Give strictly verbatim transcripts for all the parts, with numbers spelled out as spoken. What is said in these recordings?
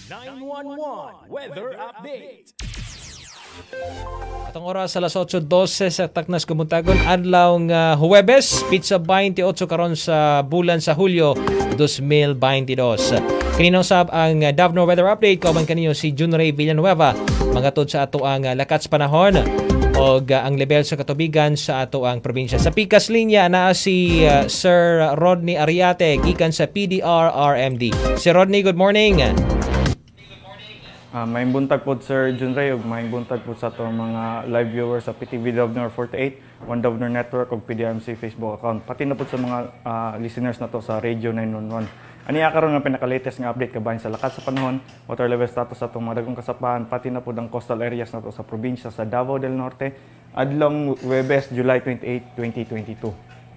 nine one one Weather Update. Atong oras alas otso dose sa Taknas Kumuntagon, adlaw nga Huwebes, pizza twenty-eight karon sa bulan sa Hulyo twenty twenty-two. Kaninong sab ang Davno Weather Update, kauban kaninyo si Junray Villanueva mangatod sa ato ang lakats panahon o ang level sa katubigan sa ato ang probinsya. Sa Pikas Linya naa si uh, Sir Rodney Ariate gikan sa P D R R M D. Si Rodney, good morning. Uh, may buntag po Sir Junray ug may buntag po sa atong mga live viewers sa P T V Davnor forty-eight, One Davnor Network ug P D R M C Facebook account. Pati na po sa mga uh, listeners na to sa Radio nine one one. Aniya karon nga pinaka-latest nga update kabahin sa lakas sa panahon, water level status sa atong mga dagkong kasapahan, pati na po ang coastal areas na to sa probinsya sa Davao del Norte, adlong Huwebes, July twenty-eighth, twenty twenty-two.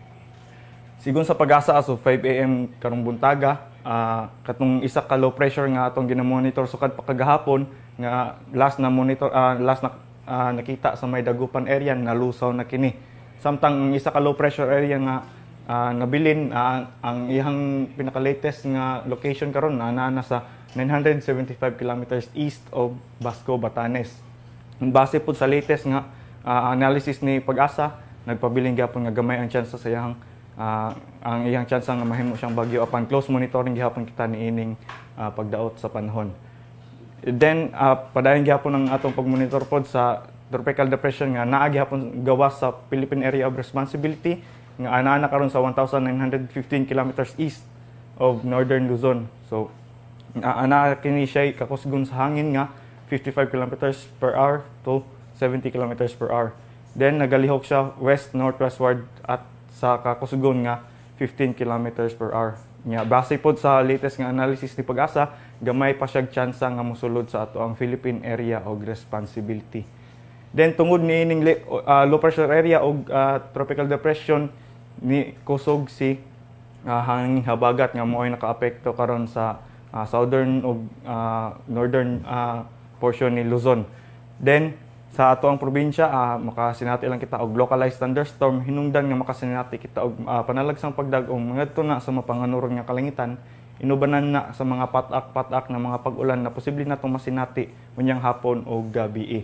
Sigon sa pag-asa as of five A M karong buntaga, uh, katong isa ka low pressure nga atong gina-monitor sukad pa kagahapon nga last na monitor uh, last na uh, nakita sa may dagupan area nalusaw na kini. Samtang ang isa ka low pressure area nga uh, nabilin uh, ang iyang pinaka-latest nga location karon na naa na sa nine hundred seventy-five kilometers east of Basco, Batanes. Base po sa latest nga uh, analysis ni Pag-asa, nagpabiling gyapon nga gamay ang chance sa iyang Uh, ang iyang chance nga mahimo siyang bagyo apan close monitoring gihapon kita niining uh, pagdaot sa panahon. Then uh, padayon gihapon ang atong pagmonitor pod sa tropical depression nga naa gihapon gawas sa Philippine Area of Responsibility nga anaa na karon sa one thousand nine hundred fifteen kilometers east of northern Luzon. So uh, anaa kini siya kakusgon sa hangin nga fifty-five kilometers per hour to seventy kilometers per hour. Then nagalihok siya west northwestward at sa kakusgon nga fifteen kilometers per hour. Nya base pod sa latest nga analysis ni Pag-asa, gamay pa siyang tsansa nga mosulod sa ato ang Philippine Area of Responsibility. Then tungod ni ining uh, low pressure area og uh, tropical depression ni kusog si uh, hangin habagat nga mo'y nakaapekto karon sa uh, southern ug uh, northern uh, portion ni Luzon. Then sa ato ang probinsya, uh, makasinati lang kita og localized thunderstorm, hinungdan nga makasinati kita og uh, panalagsang pagdag-ong ngadto na sa mapanganurong nga kalangitan, inubanan na sa mga patak-patak na mga pag-ulan na posible natong masinati unyang hapon o gabi.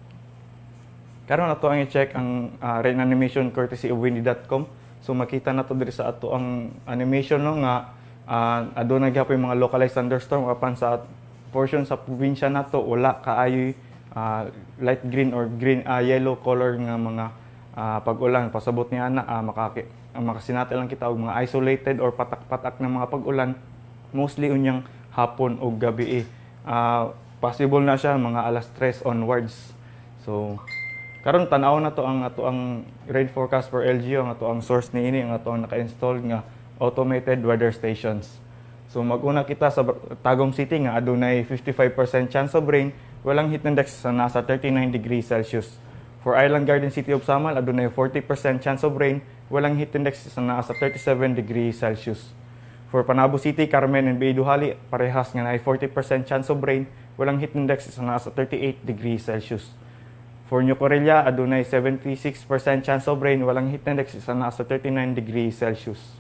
Karon ato ang i-check ang uh, rain animation courtesy of windy dot com. So makita na to diri sa ato ang animation no nga uh, aduna gyapon mga localized thunderstorm apan sa portion sa probinsya nato wala kaayoy Uh, light green or green uh, yellow color nga mga uh, pag-ulan. Pasabot niya na uh, makaki, uh, makasinati lang kita og mga isolated or patak-patak na mga pag-ulan mostly unyang hapon o gabi. Uh, possible na siya mga alas tres onwards. So karon tan-aw na to ang ato ang rain forecast for L G O, ang ato ang source niini, ang ato ang naka-install nga automated weather stations. So mag-una kita sa Tagum City nga adunay fifty-five percent chance of rain, walang heat index sa nasa thirty-nine degrees Celsius. For Island Garden City of Samal, adunay forty percent chance of rain, walang heat index sa nasa thirty-seven degrees Celsius. For Panabo City, Carmen and Bayduhali, parehas nga na forty percent chance of rain, walang heat index sa nasa thirty-eight degrees Celsius. For New Corella, adunay seventy-six percent chance of rain, walang heat index sa nasa thirty-nine degrees Celsius.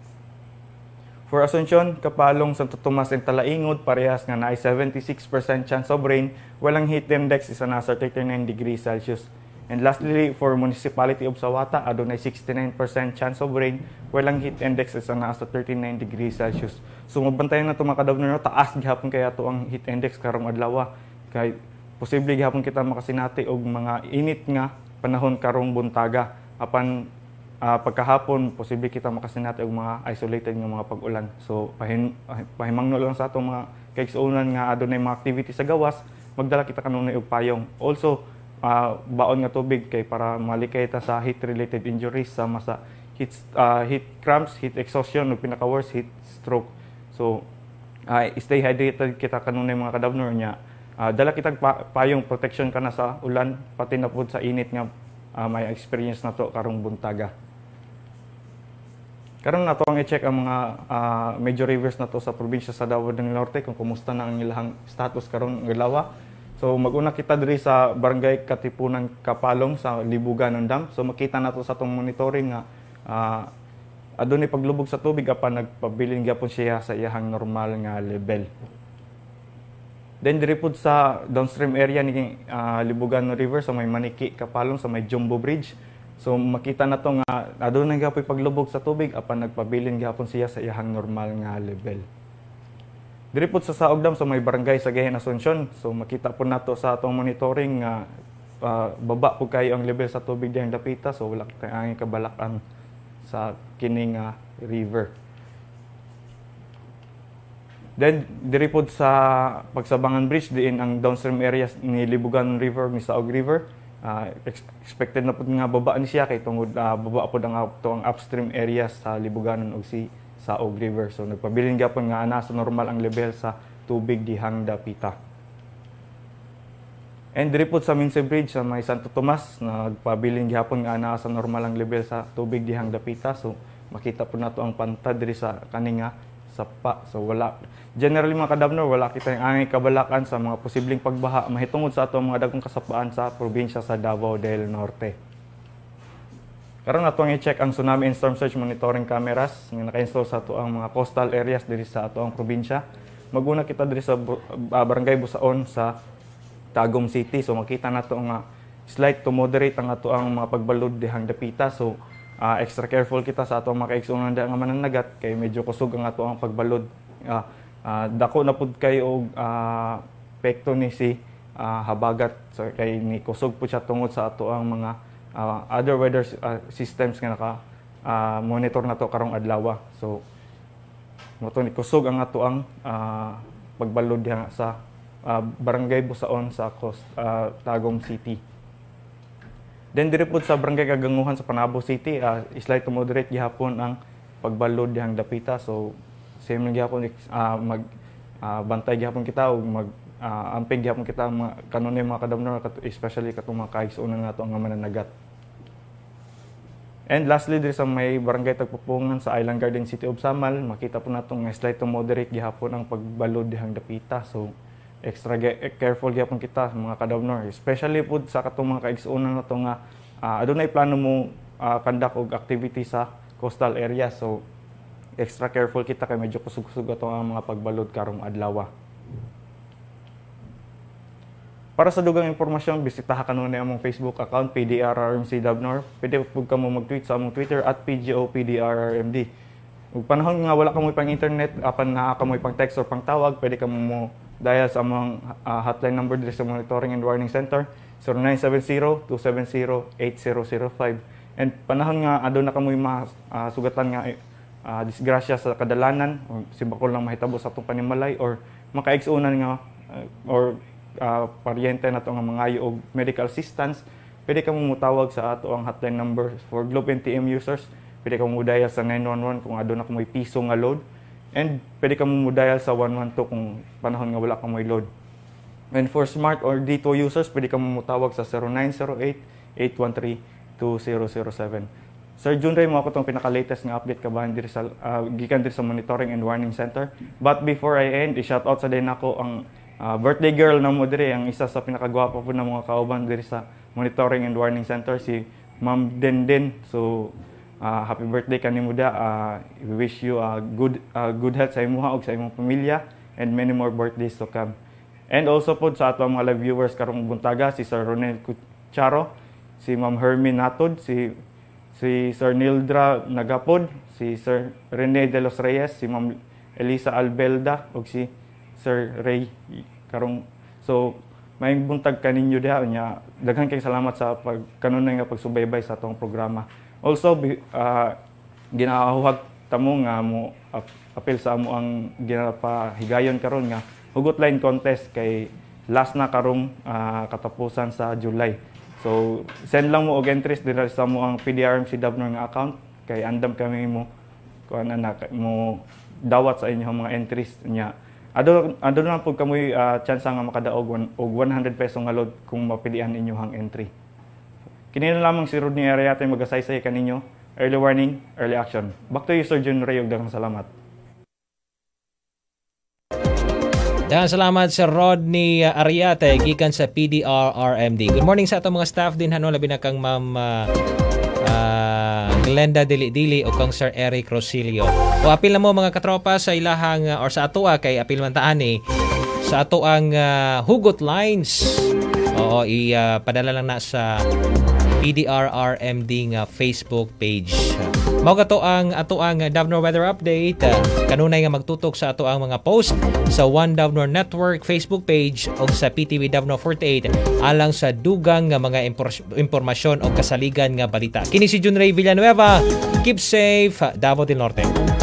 For Asuncion, Kapalong, Santo Tomas, and Talaingod, parehas nga na seventy-six percent chance of rain, walang heat index isa nasa thirty-nine degrees Celsius. And lastly, for Municipality of Sawata, adunay sixty-nine percent chance of rain, walang heat index isa nasa thirty-nine degrees Celsius. So mabantayan na ito mga kadavner, taas gihapon kaya ito ang heat index karong adlaw. Kay posible gihapon kita makasinati og mga init nga panahon karong buntaga. Apan Uh, pagkahapon, posible kita makasinati og mga isolated nga mga pag-ulan. So, pahim, pahimangno lang sa atong mga kaigsuonan nga adunay mga activity sa gawas, magdala kita kanunay og payong. Also, uh, baon nga tubig kay para malikay ta sa heat-related injuries sama sa heat, uh, heat cramps, heat exhaustion, ug pinaka-worst, heat stroke. So, uh, stay hydrated kita kanunay mga kadavnor niya. Uh, dala kitag pa payong protection kana sa ulan, pati na pud sa init nga uh, may experience na to karong buntaga. Karon na to ang i-check ang mga uh, major rivers na to sa probinsya sa Davao del Norte kung kumusta na ang ilang status karon adlaw. So mag-una kita diri sa Barangay Katipunan, Kapalong sa Libugan ng Dam. So makita na to sa tong monitoring nga uh, adunay paglubog sa tubig apan nagpabilin gyapon siya sa iyang normal nga level. Then diri pud sa downstream area ni uh, Libugan River sa may Maniki Kapalong sa may Jumbo Bridge. So makita na to nga adunay gapoy paglubog sa tubig apan nagpabilin gihapon siya sa iyang normal nga level. Diri pud sa Saog Dam sa may barangay sa Gayen Asuncion. So makita po nato sa atong monitoring nga uh, baba po kayo ang level sa tubig diyang dapita, so wala tayong kabalakan sa kining uh, river. Then diri pod sa Pagsabangan Bridge diin ang downstream areas ni Libugan River ni Saog River. Uh, expected na pod nga baba ni siya kay tungod uh, baba pod ang to ang upstream areas sa Libuganon ug si Saog River. So nagpabilin gyapon nga ana sa normal ang level sa tubig dihang dapita. And diri pod sa Minse Bridge sa may Santo Tomas nagpabilin gyapon nga ana sa normal ang level sa tubig dihang dapita. So makita po nato ang pantad diri sa kaninga sapa. So wala generally mga kadabnor wala kita yung angay kabalakan sa mga posibleng pagbaha mahitungod sa ato mga dagkong kasapaan sa probinsya sa Davao del Norte. Karon ato ang i-check ang tsunami and storm surge monitoring cameras nga naka-install sa ato ang mga coastal areas diri sa ato ang probinsya. Maguna kita diri sa uh, Barangay Busaon sa Tagum City. So makita nato nga slight to moderate ang ato ang mga pagbalod dihang dapita. So Uh, extra careful kita sa atong mga kaigsunan nga mananagat kay medyo kusog ang ato ang pagbalod. Uh, uh, dako na pud kay og uh, pekto ni si uh, habagat so, kay ni kusog pud siya tungod sa ato ang mga uh, other weather uh, systems nga naka uh, monitor nato karong adlaw. So moto ni kusog ang ato ang uh, pagbalod diha sa uh, Barangay Busaon sa coast, uh, Tagum City. Then diri pud sa Barangay Kaganguhan sa Panabo City, uh, slight to moderate gihapon ang pagbalod dihang dapita. So same lang gihapon uh, mag uh, bantay gihapon kita ug mag uh, amping gihapon kita mga kanunay mga kadamnor especially katong mga kaigsuonan nato nga mananagat. And lastly diri sa may Barangay Tagpupungan sa Island Garden City of Samal, makita po nato nga slight to moderate gihapon ang pagbalod dihang dapita. So extra careful gyapon kita mga kadabnor, especially pud sa katong mga kaigsuonan nato nga uh, adunay plano mo uh, conduct og activity sa coastal area. So extra careful kita kay medyo kusog-kusog ato ang mga pagbalod karong adlaw. Para sa dugang impormasyon, bisitaha kanunay among Facebook account P D R R M C Dabnor. Pwede pud kamo mag-tweet sa among Twitter at P G O P D R R M D. Ug panahon nga wala ka mo pang internet, apan naa ka mo pang text or pang tawag, pwede ka mo dial sa among uh, hotline number diri sa Monitoring and Warning Center zero nine seven zero, two seven zero, eight zero zero five. And panahon nga adto na kamoy masugatan uh, nga uh, disgrasya sa kadalanan o sibakol lang mahitabo sa atong panimalay or makaigsuonan nga uh, or uh, paryente nato nga mangayo og medical assistance, pwede ka mo mutawag sa ato ang hotline number for Globe N T M users. Pwede ka mo dial sa nine one one kung adto na kamoy piso nga load. And pwede ka mo dial sa one one two kung panahon nga wala ka mo'y load. And for smart or D two users, pwede ka mo tawag sa zero nine zero eight, eight one three, two zero zero seven. Sir Junray, mo ako itong pinaka-latest nga update kabahan diri sa, uh, gikan diri sa Monitoring and Warning Center. But before I end, i-shoutout sa din ako ang uh, birthday girl na mo diri, ang isa sa pinakagwapa po na mga kauban diri sa Monitoring and Warning Center, si Ma'am Denden. So, Uh, happy birthday kanimo da. Uh, we wish you a uh, good uh, good health sa imuha ug sa imong pamilya and many more birthdays to come. And also po sa ato mga live viewers karong buntaga, si Sir Ronel Cucharo, si Ma'am Hermie Natod, si si Sir Nildra Nagapod, si Sir Rene de los Reyes, si Ma'am Elisa Albelda ug si Sir Ray karong. So may buntag kaninyo diha nya. Daghan kay salamat sa pagkanunay nga pagsubaybay sa atong programa. Also, uh, ginahuhag tamo nga mo apel sa amo ang ginapahigayon karon nga hugot line contest kay last na karong uh, katapusan sa July. So, send lang mo og entries dira sa mo ang P D R M C Dabnor nga account kay andam kami mo kuan na mo dawat sa inyong mga entries nya. Ado ado na pud kamoy uh, chance nga makadaog og one hundred peso nga load kung mapilian inyong entry. Kini na lamang si Rodney Ariate magasaysay kaninyo. Early warning, early action. Back to you, Sir Jun Ray, daghang salamat. Daghang salamat sa Rodney Ariate gikan sa P D R R M D. Good morning sa atong mga staff din hano labi na kang Ma'am uh, uh, Glenda Dili-Dili o kang Sir Eric Rosilio. O apil na mo mga katropa sa ilahang uh, or sa atua kay apil man taani sa ato ang uh, hugot lines. Oo, i-padala uh, lang na sa P D R R M D nga Facebook page. Mao kato ang ato ang Davnor Weather Update. Uh, kanunay nga magtutok sa ato ang mga post sa One Davnor Network Facebook page o sa P T V Davnor forty-eight alang sa dugang nga mga impor- impormasyon o kasaligan nga balita. Kini si Junray Villanueva. Keep safe, Davao del Norte.